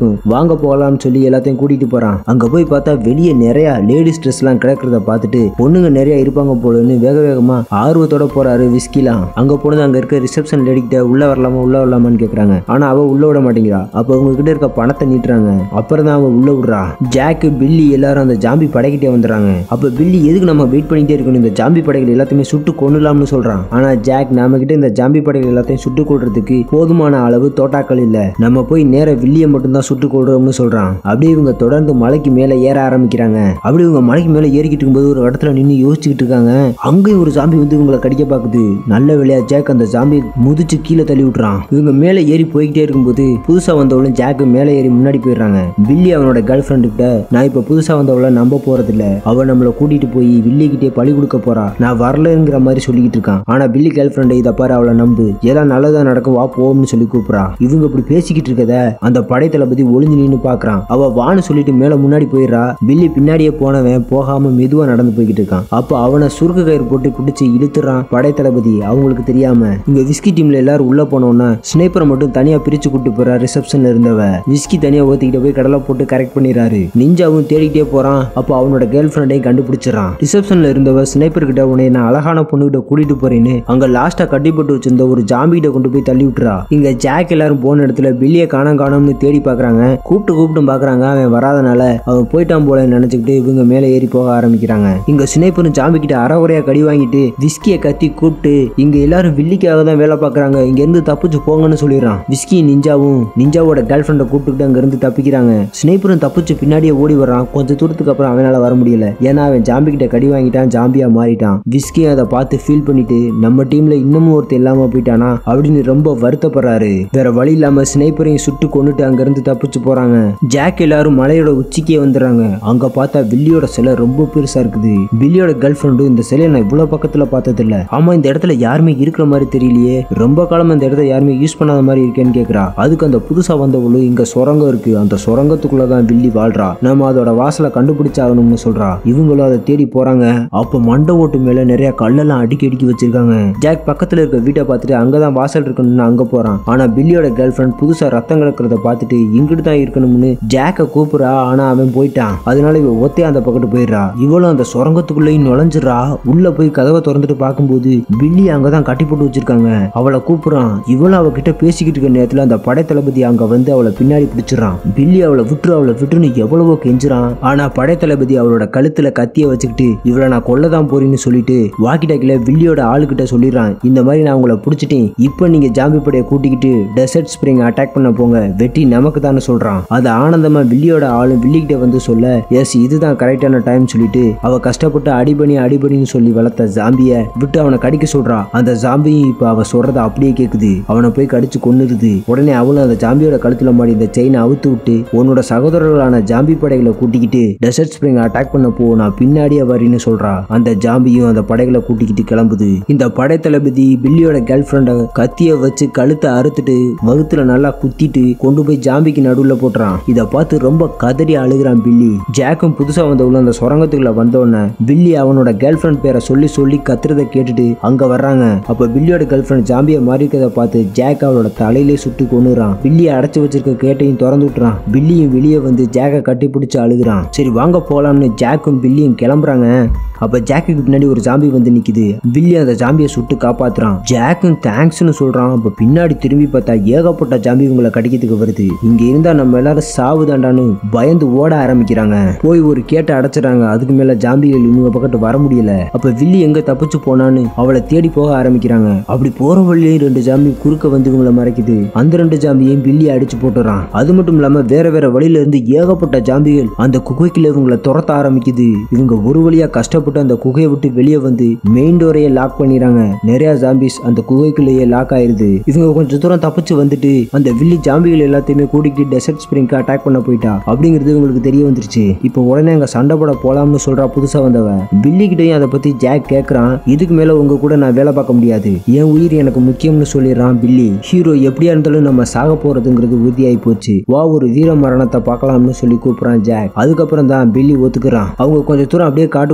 வாங்க போகலாம்னு சொல்லி எல்லாத்தையும் கூட்டிட்டு போறான். அங்க போய் பார்த்தா வெளியே நிறைய லேடிஸ் ட்ரெஸ் எல்லாம் கிடக்கிறத பார்த்துட்டு பொண்ணுங்க நிறைய இருப்பாங்க போலன்னு வேக வேகமா ஆர்வத்தோட போறாரு விஸ்கிலாம். அங்க போனது அங்க இருக்க ரிசப்ஷன் லேடி கிட்ட உள்ள வரலாமா உள்ள வரலாமான்னு கேக்குறாங்க. ஆனா அவ உள்ள விட மாட்டேங்கிறா. அப்ப அவங்க கிட்ட இருக்க பணத்தை நீட்டுறாங்க. அப்புறம் தான் அவ உள்ள விடுறா. ஜாக் பில்லி எல்லாரும் அந்த ஜாம்பி படைக்கிட்டே வந்துடுறாங்க. அப்ப பில்லி எதுக்கு நம்ம வெயிட் பண்ணிட்டே இருக்கணும், இந்த ஜாம்பி படைகள் எல்லாத்தையுமே சுட்டு கொண்டுலாம்னு சொல்றான். ஆனா ஜாக் நாம கிட்ட இந்த ஜாம்பி படைகள் எல்லாத்தையும் சுட்டு கொள்றதுக்கு போதுமான அளவு தோட்டாக்கள் இல்ல, நம்ம போய் நேர வில்லிய மட்டும் தான் சுட்டு கொள்றோம்னு சொல்றான். அப்படியே இவங்க தொடர்ந்து மலைக்கு மேல ஏற ஆரம்பிக்கிறாங்க. அப்படி இவங்க மலைக்கு மேல ஏறிக்கிட்டு இருக்கும்போது ஒரு இடத்துல நின்று யோசிச்சுக்கிட்டு இருக்காங்க. அங்கேயும் ஒரு ஜாம்பி வந்து இவங்களை கடிக்க பாக்குது. நல்ல வேலையா ஜாக் அந்த ஜாம்பி முதிச்சு கீழே தள்ளி விட்டுறான். இவங்க மேல ஏறி போய்கிட்டே இருக்கும்போது புதுசா வந்தவளும் ஜாக் மேல ஏறி முன்னாடி போயிடுறாங்க. வில்லி அவனோட கேர்ள் ஃபிரெண்ட் கிட்ட நான் இப்ப புதுசா வந்தவளை நம்ப போறது இல்ல, அவ நம்மள கூட்டிட்டு போய் வில்லி கிட்டே பழி கொடுக்க போறா, நான் வரலங்கிற மாதிரி சொல்லிக்கிட்டு இருக்கான். ஆனா பில்லி கேர்ள் ஃபிரெண்ட் இதை பாரு அவளை நம்பு, எல்லாம் நல்லதா நடக்கும் வா போவோம்னு சொல்லி கூப்பிடா. இவங்க இப்படி பேசிக்கிட்டு இருக்கத அந்த படை தளபதி ஒளிஞ்சு நின்று பாக்குறான். அவ வான்னு சொல்லிட்டு மேல முன்னாடி போயிடுறா. பில்லி பின்னாடியே போனவன் போகாம மெதுவா நடந்து போய்கிட்டு இருக்கான். அப்ப அவனை சுருக்கு கயிறு போட்டு பிடிச்சு இழுத்துறான் படை தளபதி. அவங்களுக்கு தெரியாம இங்க விஸ்கி டீம்ல எல்லாரும் உள்ள போனோம்னா ஸ்னைப்பரை மட்டும் தனியா பிரிச்சு கூட்டு போறா. ரிசப்ஷன்ல இருந்தவ விஸ்கி தனியா ஊத்திக்கிட்ட போய் கடலை போட்டு கரெக்ட் பண்ணிடுறாரு. நிஞ்சாவும் தேடிக்கிட்டே போறான். அப்போ அவனோட கேர்ள் ஃபிரெண்டையும் கண்டுபிடிச்சிடறான். ரிசப்ஷன்ல இருந்தவ ஸ்னைப்பர் கிட்ட உன்னை நான் அழகான பொண்ணு கிட்ட கூட்டிட்டு போறேன்னு அங்க லாஸ்டா கட்டிப்பட்டு வச்சிருந்த ஒரு ஜாம்பி கிட்ட கொண்டு போய் தள்ளி விட்டுறா. இங்க ஜாக் எல்லாரும் போன இடத்துல பில்லிய காணம் காணோம்னு தேடி பாக்குறாங்க. கூப்பிட்டு கூப்பிட்டு பாக்குறாங்க. அவன் வராதனால அவன் போயிட்டான் போல நினைச்சுக்கிட்டு இவங்க மேல ஏறி போக ஆரம்பிக்கிறாங்க. இங்க ஸ்னைப்பரும் ஜாம்பி கிட்ட அறகுறையா கடி வாங்கிட்டு விஸ்கிய கத்தி கூப்பிட்டு இங்க எல்லாரும் வில்லிக்காக தான் வேலை பாக்குறாங்க, இங்க இருந்து தப்பிச்சு போங்கன்னு சொல்லிடுறான். விஸ்கி நிஞ்சாவும் நிஞ்சாவோட கேர்ள் ஃபிரெண்ட கூப்பிட்டு அங்க இருந்து தப்பிக்கிறாங்க. ஸ்னைப்பரும் தப்பிச்சு பின்னாடியே ஓடி வர்றான். கொஞ்சம் தூரத்துக்கு அப்புறம் அவனால வர முடியல. ஏன்னா அவன் ஜாம்பி கிட்ட கடி வாங்கிட்டான், ஜாம்பியா மாறிட்டான். விஸ்கி அதை பார்த்து ஃபீல் பண்ணிட்டு நம்ம டீம்ல இன்னமும் ஒருத்தர் இல்லாம போயிட்டானா அப்படின்னு ரொம்ப வருத்தப்படுறாரு. வேற வழி இல்லாம ஸ்னைப்பரையும் சுட்டு கொண்டுட்டு அங்க இருந்து தப்பிச்சு போறாங்க. ஜாக் எல்லாரும் மலையோட உச்சிக்கே வந்துடுறாங்க. அங்க பார்த்தா வில்லியோட சிலை ரொம்ப பெருசா இருக்குது. வில்லியோட கேர்ள் ஃபிரெண்டு இந்த சிலையை நான் இவ்வளவு பக்கத்துல பார்த்தது இல்ல, ஆமா இந்த இடத்துல யாருமே இருக்கிற மாதிரி தெரியலையே, ரொம்ப காலம் இந்த இடத்த யாருமே யூஸ் பண்ணாத மாதிரி இருக்கேன்னு கேக்குறா. அதுக்கு அந்த புதுசா வந்தவளும் இங்க சுரங்கம் இருக்கு, அந்த சுரங்கத்துக்குள்ளதான் வில்லி வாழ்றா, நம்ம அதோட வாசலை கண்டுபிடிச்சாகணும்னு சொல்றா. இவங்களும் அதை தேடி போறாங்க. அப்ப மண்டை ஓட்டு மேல நிறைய கல்லெல்லாம் அடிக்கி அடிக்கி வச்சிருக்காங்க. ஜாக் பக்கத்துல இருக்க வீட்டை பார்த்துட்டு அங்கதான் வாசல் இருக்கணும்னு அங்க போறான். ஆனா பில்லியோட கேர்ள் ஃபிரெண்ட் புதுசா ரத்தம் கிடக்கிறத பார்த்துட்டு இங்கிட்டு தான் இருக்கணும்னு ஜாக்க கூப்பிடுறா. ஆனா அவன் போயிட்டான். அதனால இவ ஒத்தே அந்த பக்கத்து போயிடுறா. இவளும் அந்த சுரங்கத்துக்குள்ளேயும் நுழைஞ்சிடறா. உள்ள போய் கதவை திறந்துட்டு பார்க்கும்போது பில்லி அங்கதான் கட்டி போட்டு வச்சிருக்காங்க. அவளை கூப்பிடுறான். இவளும் அவகிட்ட பேசிக்கிட்டு இருக்க நேரத்துல அந்த படை தளபதி அங்க வந்து அவளை பின்னாடி பிடிச்சிடறான். பில்லி அவளை விட்டுரு அவளை விட்டுன்னு எவ்வளவோ கெஞ்சுறான். ஆனா படை தளபதி அவளோட கழுத்துல கத்திய வச்சுக்கிட்டு இவளை நான் கொல்லதான் போறேன்னு சொல்லிட்டு வாக்கி டாக்கில வில்லியோட ஆளுகிட்ட சொல்லிடுறான். இந்த மாதிரி நான் உங்களை பிடிச்சிட்டேன், இப்ப நீங்க ஜாம்பி படையை கூட்டிக்கிட்டு டெசர்ட் ஸ்பிரிங் அட்டாக் பண்ண போங்க, வெற்றி நமக்கு தானே சொல்றான். அது ஆனந்தமா வில்லியோட ஆளு வில்லிகிட்ட வந்து சொல்ல எஸ் இதுதான் கரெக்டான டைம் சொல்லிட்டு அவ கஷ்டப்பட்டு அடிபணி அடிபணின்னு சொல்லி வளர்த்த ஜாம்பிய விட்டு அவனை கடிக்க சொல்றான். அந்த ஜாம்பியும் இப்ப அவ சொல்றத அப்படியே கேக்குது. அவனை போய் கடிச்சு கொன்னுருது. உடனே அவளும் அந்த ஜாம்பியோட கழுத்துல மாடி இந்த செயினை அவுத்து விட்டு உன்னோட சகோதரர்களான ஜாம்பி படைகளை கூட்டிக்கிட்டு டெசர்ட் ஸ்பிரிங் அட்டாக் பண்ண போ, நான் பின்னாடியே வரேன்னு சொல்றா. அந்த ஜாம்பியும் அந்த படைகளை கூட்டிக்கிட்டு கிளம்புது. இந்த படை தளபதி பில்லியோட கேர்ள் ஃபிரெண்ட கத்திய வச்சு கழுத்தை அறுத்துட்டு வகுத்துல நல்லா குத்திட்டு கொண்டு போய் ஜாம்பிக்கு நடுவுல போட்டுறான். இத பார்த்து ரொம்ப கதறி அழுகிறான் பில்லி. ஜாக்கும் புதுசா வந்தவளும் அந்த சுரங்கத்துக்குள்ள வந்தோடனே பில்லி அவனோட கேர்ள் ஃபிரெண்ட் பேரை சொல்லி சொல்லி கத்துறத கேட்டுட்டு அங்க வர்றாங்க. அப்ப பில்லியோட கேர்ள் ஃபிரெண்ட் ஜாம்பியை மாறி இருக்கிறத பார்த்து ஜாக் அவளோட தலையிலே சுட்டு கொன்னுறான். பில்லியை அடைச்சு வச்சிருக்க கேட்டையும் திறந்து விட்டுறான். பில்லியும் வெளியே வந்து ஜாக்கை கட்டி பிடிச்சு அழுகிறான். சரி வாங்க போலாம்னு ஜாக்கும் பில்லியும் கிளம்புறாங்க. அப்ப ஜாக்குக்கு பின்னாடி ஒரு ஜாம்பி வந்து நிக்குது. பில்லி அந்த ஜாம்பியை சுட்டு காப்பாத்துறான். ஜாக்கும் தேங்க்ஸ்னு சொல்றான். அப்ப பின்னாடி திரும்பி பார்த்தா ஏகப்பட்ட ஜாம்பி இவங்களை கடிக்கிறதுக்கு வருது. இங்க இருந்தா நம்ம எல்லாரும் சாவுதாண்டான்னு பயந்து ஓட ஆரம்பிக்கிறாங்க. போய் ஒரு கேட்டை அடைச்சிடறாங்க. அதுக்கு மேல ஜாம்பிகள் இவங்க பக்கத்து வர முடியல. அப்ப வில்லி எங்க தப்பிச்சு போனான்னு அவளை தேடி போக ஆரம்பிக்கிறாங்க. அப்படி போற வழியே ரெண்டு ஜாம்பி குறுக்க வந்து இவங்களை மறைக்குது. அந்த ரெண்டு ஜாம்பியையும் பில்லி அடிச்சு போட்டுறான். அது மட்டும் இல்லாம வேற வேற வழியில இருந்து ஏகப்பட்ட ஜாம்பிகள் அந்த குகைக்குள்ள இவங்களை துரத்த ஆரம்பிக்குது. இவங்க ஒரு வழியா கஷ்டப்பட்டு அந்த குகையை விட்டு வெளியே வந்து மெயின் டோரையே லாக் பண்ணிடுறாங்க. நிறைய ஜாம்பிஸ் அந்த குகைக்குள்ளேயே லாக் ஆயிருது. இவங்க கொஞ்சம் தூரம் தப்பிச்சு வந்துட்டு அந்த வில்லி ஜாம்பிகள் எல்லாத்தையுமே கூட்டிக்கிட்டு டெசர்ட் ஸ்பிரிங்க்கு அட்டாக் பண்ண போயிட்டா அப்படிங்கிறது உங்களுக்கு தெரிய வந்துருச்சு. இப்போ உடனே அங்க சண்டை போட போலாம்னு சொல்றா புதுசா வந்தவன். பில்லி கிட்டையும் அதை பத்தி ஜாக் கேட்கறான். இதுக்கு மேல உங்க கூட நான் வேலை பார்க்க முடியாது, என் உயிர் எனக்கு முக்கியம்னு சொல்லிடுறான் பில்லி. ஹீரோ எப்படியா இருந்தாலும் நம்ம சாக போறதுங்கிறது உறுதியாகி போச்சு, வா ஒரு வீர மரணத்தை பார்க்கலாம்னு சொல்லி கூப்பிடுறான் ஜாக். அதுக்கப்புறம் தான் பில்லி ஒத்துக்குறான். அவங்க கொஞ்சம் தூரம் அப்படியே காட்டுக்குள்ள நடந்து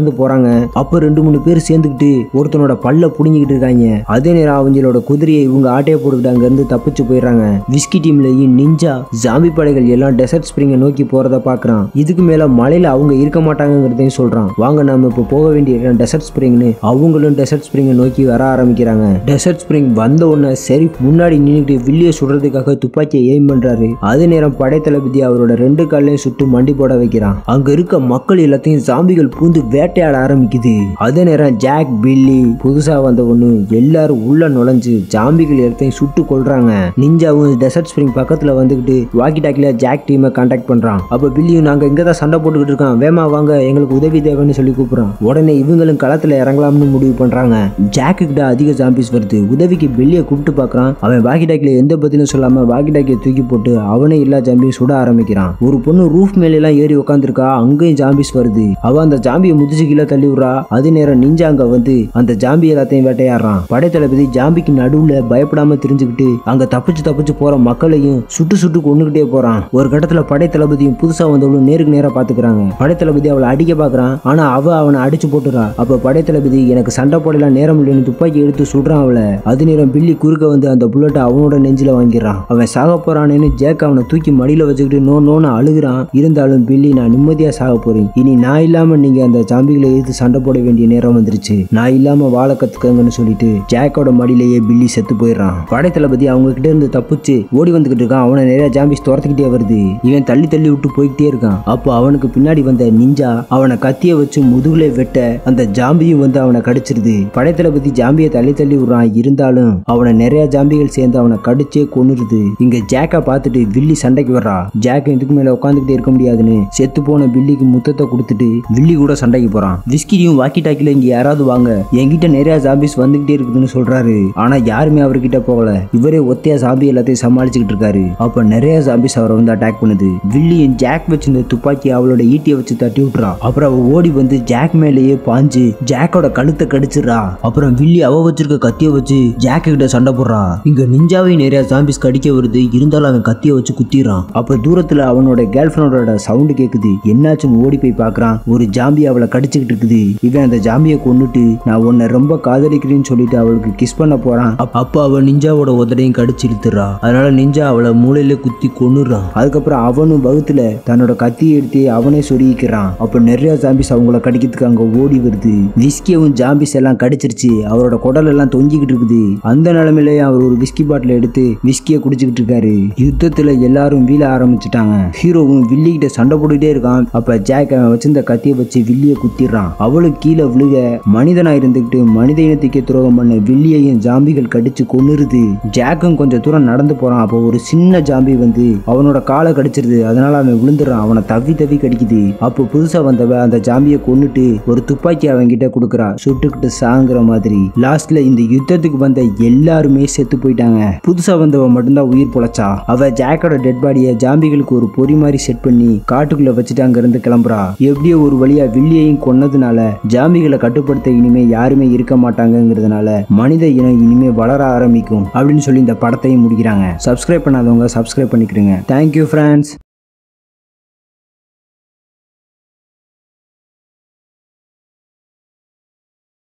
நடந்து போறாங்க. அப்ப ரெண்டு மூணு பேர் சேர்ந்துக்கிட்டு ஒருத்தனோட பல்ல புடுங்கிட்டு இருக்காங்க. அதே நேரம் அவங்களோட குதிரையை இவங்க ஆட்டையை போட்டுக்கிட்டு அங்க இருந்து தப்பிச்சு போயிடுறாங்க. விஸ்கி டீம்லயும் நிஞ்சா ஜாம்பி படைகள் எல்லாம் டெசர்ட் ஸ்பிரிங்க நோக்கி போறத பாக்குறான். இதுக்கு மேல மலையில அவங்க இருக்க மாட்டாங்கிறதையும் சொல்றான். வாங்க நாம இப்ப போக வேண்டிய இடம் டெசர்ட் ஸ்பிரிங்னு அவங்களும் டெசர்ட் ஸ்பிரிங்க நோக்கி வர ஆரம்பிக்கிறாங்க. டெசர்ட் ஸ்பிரிங் வந்த உடனே சரி முன்னாடி நின்னுட்டு வில்லிய சுடுறதுக்காக துப்பாக்கியை எய்ம் பண்றாரு. அதே நேரம் படை தளபதி அவரோட ரெண்டு காலையும் சுட்டு மண்டி போட வைக்கிறான். அங்க இருக்க மக்கள் எல்லாத்தையும் ஜாம்பிகள் பூந்து வேட்டையாட ஆரம்பிக்குது. அதே நேரம் ஜாக், பில்லி, புதுசா வந்த ஒண்ணு எல்லாரும் உள்ள நுழைஞ்சு ஜாம்பிகள் எல்லாத்தையும் சுட்டு கொள்றாங்க. நிஞ்சாவும் டெசர்ட் ஸ்பிரிங் பக்கத்துல வந்துகிட்டு வாக்கி டாக்கில ஜாக் டீமை கான்டாக்ட் பண்றான். அப்ப பில்லியும் நாங்க இங்கதான் சண்டை போட்டுக்கிட்டு இருக்கோம், வேமா வாங்க எங்களுக்கு உதவி தேவைன்னு சொல்லி கூப்பிடுறான். உடனே இவங்களும் களத்துல இறங்கலாம்னு முடிவு பண்றாங்க. ஜாக்கு கிட்ட அதிக ஜாம்பிஸ் வருது. உதவிக்கு பில்லிய கூப்பிட்டு பாக்குறான். அவன் வாக்கி டாக்கில எந்த பதிலும் சொல்லாம வாக்கி டாக்கிய தூக்கி போட்டு அவனே எல்லா ஜாம்பியும் சுட ஆரம்பிக்கிறான். ஒரு பொண்ணு ரூஃப் மேல எல்லாம் ஏறி உட்காந்துருக்கா. அங்கேயும் ஜாம்பிஸ் வருது. அவ அந்த ஜாம்பியை முதிச்சு கீழே தள்ளி விடுறா. அதே நேரம் நிஞ்சா அங்க வந்து அந்த ஜாம்பி எல்லாத்தையும் வேட்டையாடுறான். படை தளபதி ஜாம்பிக்கு நடுவுல பயப்படாம தெரிஞ்சுக்கிட்டு அங்க தப்பிச்சு தப்பிச்சு போற மக்களையும் சுட்டு சுட்டு கொண்டுகிட்டே போறான். ஒரு கட்டத்துல படை தளபதியும் புதுசா வந்தவளும் நேருக்கு நேரா பாத்துக்கிறாங்க. படை தளபதி அவளை அடிக்க பாக்குறான். ஆனா அவ அவனை அடிச்சு போட்டுறா. அப்ப படை தளபதி எனக்கு சண்டை போடலாம் நேரம் இல்லைன்னு துப்பாக்கி எடுத்து சுடுறான் அவளை. அது நேரம் பில்லி குறுக்க வந்து அந்த புல்லட்டை அவனோட நெஞ்சில வாங்கிடுறான். அவன் சாக போறானேன்னு ஜேக் அவனை தூக்கி மடியில வச்சுக்கிட்டு நோ நோன்னு அழுகுறான். இருந்தாலும் பில்லி நான் நிம்மதியா சாக போறேன், இனி நான் இல்லாம நீங்க அந்த ஜாம்பிகளை எதிர்த்து சண்டை போட வேண்டிய நேரம் வந்துருச்சு, நான் இல்லாம வாழ கத்துக்கங்கன்னு சொல்லிட்டு ஜாக்கோட மடியிலேயே பில்லி செத்து போயிடுறான். படை தளபதி அவங்க கிட்ட இருந்து தப்பிச்சு ஓடி வந்துகிட்டு இருக்கான். அவனை நிறைய ஜாம்பிஸ் துரத்துக்கிட்டே வருது. இவன் தள்ளி தள்ளி விட்டு போய்கிட்டே இருக்கான். அப்போ அவனுக்கு பின்னாடி வந்த நிஞ்சா அவனை கத்திய வச்சு முதுகுல வெட்ட அந்த ஜாம்பியும் வந்து அவனை கடிச்சிருது. படை தளபதி ஜாம்பியை தள்ளி தள்ளி விடுறான். இருந்தாலும் அவனை நிறைய ஜாம்பிகள் சேர்ந்து அவனை கடிச்சே கொன்னுருது. இங்க ஜாக்கை பார்த்துட்டு வில்லி சண்டைக்கு வர்றா. ஜாக் இதுக்கு மேல உட்காந்துக்கிட்டே இருக்க முடியாதுன்னு செத்து போன வில்லிக்கு முத்தத்தை கொடுத்துட்டு வில்லி கூட சண்டைக்கு போறான். விஸ்கியும் வாக்கி டாக்கில இங்க யாராவது வாங்க, என்கிட்ட நிறைய ஜாம்பிஸ் வந்துகிட்டே இருக்குதுன்னு சொல்றாரு. ஆனா யாருமே அவர்கிட்ட போகல. இவரே ஒத்தையா ஜாம்பி எல்லாத்தையும் சமாளிச்சுக்கிட்டு இருக்காரு. அப்ப நிறைய ஜாம்பிஸ் அவரை வந்து அட்டாக் பண்ணுது. வில்லியும் ஜாக் வச்சிருந்த துப்பாக்கி அவளோட ஈட்டியை வச்சு தட்டி விட்டுறா. அப்புறம் அவ ஓடி வந்து ஜாக் மேலேயே பாஞ்சு ஜாக்கோட கழுத்தை கடிச்சிடறா. அப்புறம் வில்லி அவ வச்சிருக்க கத்திய வச்சு ஜாக் கிட்ட சண்டை போடுறா. இங்க நிஞ்சாவை நிறைய ஜாம்பிஸ் கடிக்க வருது. இருந்தாலும் அவன் கத்திய வச்சு குத்திடுறான். அப்ப தூரத்துல அவனோட கேர்ள் ஃபிரெண்டோட சவுண்ட் கேக்குது. என்னாச்சுன்னு ஓடி போய் பாக்குறான். ஒரு ஜாம்பி அவளை கடிச்சுக்கிட்டு இருக்குது. இவன் அந்த ஜாம்பியை கொண்டுட்டு நான் உன்னை ரொம்ப காதலிக்கிறேன்னு சொல்லிட்டு அவளுக்கு கிஸ் பண்ண போறான். அப்ப அவ நிஞ்சாவோட உதடையும் கடிச்சு இழுத்துறா. அதனால நிஞ்சா அவளை மூளையில குத்தி கொன்னுறான். அதுக்கப்புறம் அவனும் வகுத்துல தன்னோட கத்தியை எடுத்து அவனே சொருகிக்கிறான். அப்ப நிறைய ஜாம்பிஸ் அவங்கள கடிக்கிறதுக்கு அங்க ஓடி வருது. விஸ்கியவும் ஜாம்பிஸ் எல்லாம் கடிச்சிருச்சு. அவரோட குடல் எல்லாம் தொங்கிக்கிட்டு இருக்குது. அந்த நிலைமையிலேயே அவர் ஒரு விஸ்கி பாட்டில எடுத்து விஸ்கியை குடிச்சுக்கிட்டு இருக்காரு. யுத்தத்துல எல்லாரும் வீழ ஆரம்பிச்சுட்டாங்க. ஹீரோவும் வில்லி கிட்ட சண்டை போட்டுட்டே இருக்கான். அப்ப ஜாக் அவன் வச்சிருந்த கத்தியை வச்சு வில்லிய குத்திடுறான். அவளும் கீழே விழுக மனிதனா இருந்துகிட்டு மனித இனத்துக்கே துரோகம் பண்ண வில்லியையும் ஜாம்பிகள் கடிச்சு கொன்னுருது. ஜாக்கும் கொஞ்சம் தூரம் நடந்து போறான். அப்போ ஒரு சின்ன ஜாம்பி வந்து அவனோட காலை கடிச்சிருது. அதனால அவன் விழுந்துறான். அவனை தவி தவி கடிக்குது. அப்போ புதுசா வந்தவ அந்த ஜாம்பியை கொன்னுட்டு ஒரு துப்பாக்கி அவன் கிட்ட கொடுக்குறா. சுட்டுக்கிட்டு சாங்குற மாதிரி. லாஸ்ட்ல இந்த யுத்தத்துக்கு வந்த எல்லாருமே செத்து போயிட்டாங்க. புதுசா வந்தவ மட்டும்தான் உயிர் பொழைச்சா. அவ ஜாக்கோட டெட் பாடியை ஜாம்பிகளுக்கு ஒரு பொறி மாதிரி செட் பண்ணி காட்டுக்குள்ள வச்சுட்டு அங்க இருந்து கிளம்புறா. எப்படியோ ஒரு வழியா வில்லியையும் கொன்னதுனால ஜாம்பிகளை கட்டுப்படுத்த இனிமே யாருமே இருக்க மாட்டாங்கிறதுனால மனித இனம் இனிமே வளர ஆரம்பிக்கும் அப்படின்னு சொல்லி இந்த படத்தையும் முடிக்கிறாங்க. சப்ஸ்கிரைப் பண்ணாதவங்க சப்ஸ்கிரைப் பண்ணிக்கிறீங்க. Thank you friends.